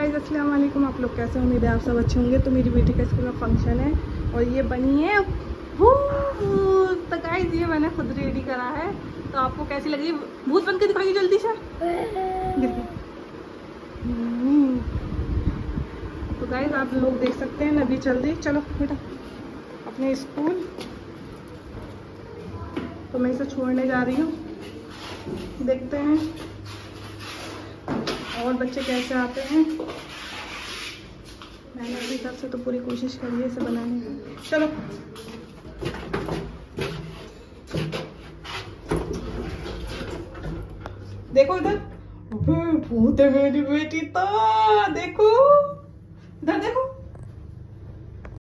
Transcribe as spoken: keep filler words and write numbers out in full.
Guys अस्सलाम वालेकुम। आप लोग कैसे, उम्मीद है आप सब अच्छे होंगे। तो मेरी बेटी का स्कूल में फंक्शन है और ये बनी है भूत। तो गाइस ये मैंने खुद रेडी करा है, तो आपको कैसी लगी? भूत बन के दिखाइए जल्दी से। तो गाइस आप लोग देख सकते हैं नबी चल दी। चलो बेटा अपने स्कूल। तो मैं इसे छोड़ने जा रही हूँ, देखते हैं और बच्चे कैसे आते हैं। मैंने अभी तक से तो पूरी कोशिश करी है इसे बनाने की। चलो देखो इधर, भूत है मेरी बेटी। तो देखो इधर देखो।